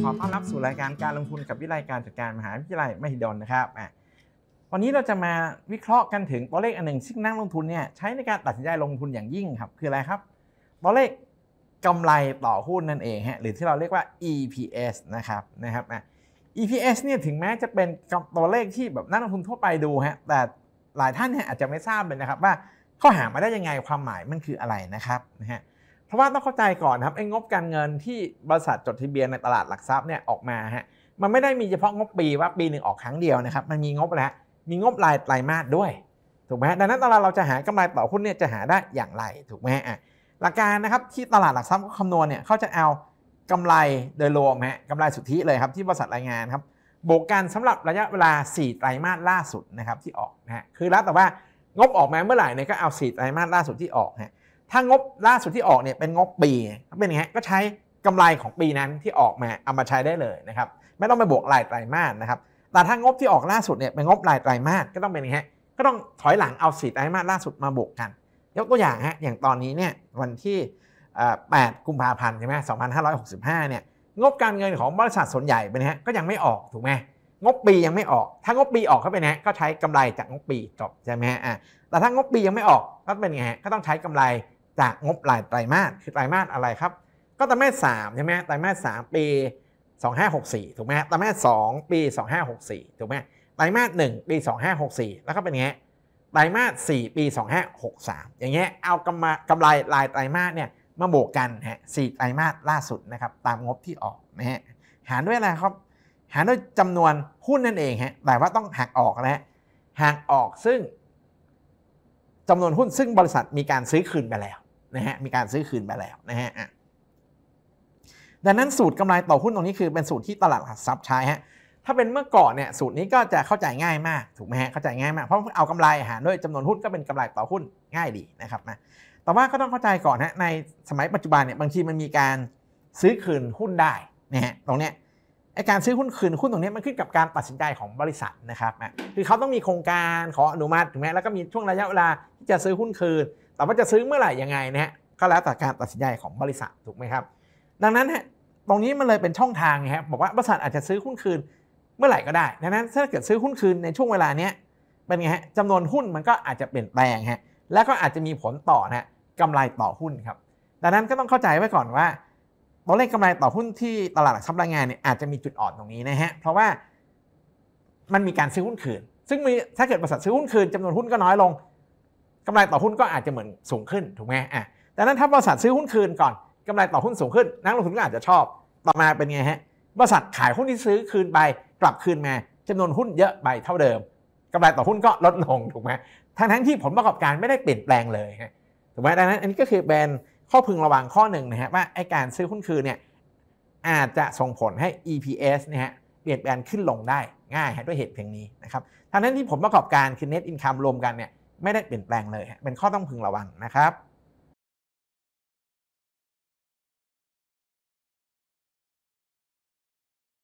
ขอต้อนรับสู่รายการการลงทุนกับวิไลการจัดการมหาวิทยาลัยมหิดลนะครับวันนี้เราจะมาวิเคราะห์กันถึงตัวเลขอันหนึ่งซึ่งนักลงทุนเนี่ยใช้ในการตัดสินใจลงทุนอย่างยิ่งครับคืออะไรครับตัวเลขกำไรต่อหุ้นนั่นเองฮะหรือที่เราเรียกว่า EPS นะครับ EPS เนี่ยถึงแม้จะเป็นตัวเลขที่แบบนักลงทุนทั่วไปดูฮะแต่หลายท่านเนี่ยอาจจะไม่ทราบเลยนะครับว่าเขาหามาได้ยังไงความหมายมันคืออะไรนะครับเพราะว่าต้องเข้าใจก่อนครับไอ้งบการเงินที่บริษัทจดทะเบียนในตลาดหลักทรัพย์เนี่ยออกมาฮะมันไม่ได้มีเฉพาะงบปีว่าปีหนึ่งออกครั้งเดียวนะครับมันมีงบแล้วมีงบรายไตรมาสด้วยถูกไหมดังนั้นตลาดเราจะหากำไรต่อหุ้นเนี่ยจะหาได้อย่างไรถูกไหมหลักการนะครับที่ตลาดหลักทรัพย์คำนวณเนี่ยเขาจะเอากำไรโดยรวมกำไรสุทธิเลยครับที่บริษัทรายงานครับบวกกันสำหรับระยะเวลา4ไตรมาสล่าสุดนะครับที่ออกคือแล้วแต่ว่างบออกมาเมื่อไหร่เนี่ยก็เอา4ไตรมาสล่าสุดที่ออกถ้างบล่าสุดที่ออกเนี่ยเป็นงบปีเป็นยังไงก็ใช้กำไรของปีนั้นที่ออกมาเอามาใช้ได้เลยนะครับไม่ต้องไปบวกรายไตรมาสนะครับแต่ถ้างบที่ออกล่าสุดเนี่ยเป็นงบรายไตรมาสก็ต้องเป็นยังไงก็ต้องถอยหลังเอา4ไตรมาสล่าสุดมาบวกกันยกตัวอย่างอย่างตอนนี้เนี่ยวันที่8 กุมภาพันธ์ใช่ไหม2565เนี่ยงบการเงินของบริษัทส่วนใหญ่เป็นก็ยังไม่ออกถูกไหมงบปียังไม่ออกถ้างบปีออกก็เป็นก็ใช้กำไรจากงบปีจบใช่ไหมแต่ถ้างบปียังไม่ออกก็เป็นไงก็ต้องใช้กำไรจากงบรายไตรมาสคือไตรมาสอะไรครับก็ไตรมาส3ใช่ไหมไตรมาส3ปี2564ถูกไหมไตรมาส2ปี2564ถูกไหมไตรมาส1ปี2564แล้วก็เป็นไงไตรมาส4ปี2563อย่างเงี้ยเอากำไรรายไตรมาสเนี่ยมาบวกกัน4ไตรมาสล่าสุดนะครับตามงบที่ออกหารด้วยอะไรครับหารด้วยจำนวนหุ้นนั่นเองแต่ว่าต้องหักออกหักออกซึ่งจำนวนหุ้นซึ่งบริษัทมีการซื้อคืนไปแล้วมีการซื้อคืนไปแล้วดังนั้นสูตรกำไรต่อหุ้นตรงนี้คือเป็นสูตรที่ตลาดหลักทรัพย์ใช้ถ้าเป็นเมื่อก่อนเนี่ยสูตรนี้ก็จะเข้าใจง่ายมากถูกไหมเข้าใจง่ายมากเพราะเอากำไรหารด้วยจำนวนหุ้นก็เป็นกำไรต่อหุ้นง่ายดีนะครับแต่ว่าก็ต้องเข้าใจก่อนในสมัยปัจจุบันเนี่ยบางทีมันมีการซื้อคืนหุ้นได้ตรงเนี้ยการซื้อหุ้นคืนหุ้นตรงนี้มันขึ้นกับการตัดสินใจของบริษัทนะครับคือเขาต้องมีโครงการขออนุมัติถูกไหมแล้วก็มีช่วงระยะเวลาที่จะซื้อหุ้นคืนแต่ว่าจะซื้อเมื่อไหร่ยังไงก็แล้วแต่การตัดสินใจของบริษัทถูกไหมครับดังนั้นตรงนี้มันเลยเป็นช่องทางบอกว่าบริษัทอาจจะซื้อหุ้นคืนเมื่อไหร่ก็ได้ดังนั้นถ้าเกิดซื้อหุ้นคืนในช่วงเวลานี้เป็นไงจำนวนหุ้นมันก็อาจจะเปลี่ยนแปลงแล้วก็อาจจะมีผลต่อกำไรต่อหุ้นครับดังนั้นก็ต้องเข้าใจไว้ก่อนว่าตัวเลขกำไรต่อหุ้นที่ตลาดหลักทรัพย์รายงานเนี่ยอาจจะมีจุดอ่อนตรงนี้เพราะว่ามันมีการซื้อหุ้นคืนซึ่งถ้าเกิดบริษัทซื้อหุ้นคืนจำนวนหุ้นก็น้อยลงกำไรต่อหุ้นก็อาจจะเหมือนสูงขึ้นถูกไหมดังนั้นถ้าบริษัทซื้อหุ้นคืนก่อนกำไรต่อหุ้นสูงขึ้นนักลงทุนก็อาจจะชอบต่อมาเป็นไงบริษัทขายหุ้นที่ซื้อคืนไปกลับคืนมาจำนวนหุ้นเยอะไปเท่าเดิมกำไรต่อหุ้นก็ลดลงถูกไหมทั้งที่ผลประกอบการไม่ได้เปลี่ยนแปลงเลยถูกไหมดังนั้นอันนี้ก็คือเป็นข้อพึงระวังข้อหนึ่งว่าไอ้การซื้อหุ้นคืนเนี่ยอาจจะส่งผลให้ EPS เปลี่ยนแปลงขึ้นลงได้ง่ายด้วยเหตุเพียงนี้นะครับทั้งนั้นที่ผลประกอบการคือ Net Income รวมกันเนี่ยไม่ได้เปลี่ยนแปลงเลยเป็นข้อต้องพึงระวังนะครับ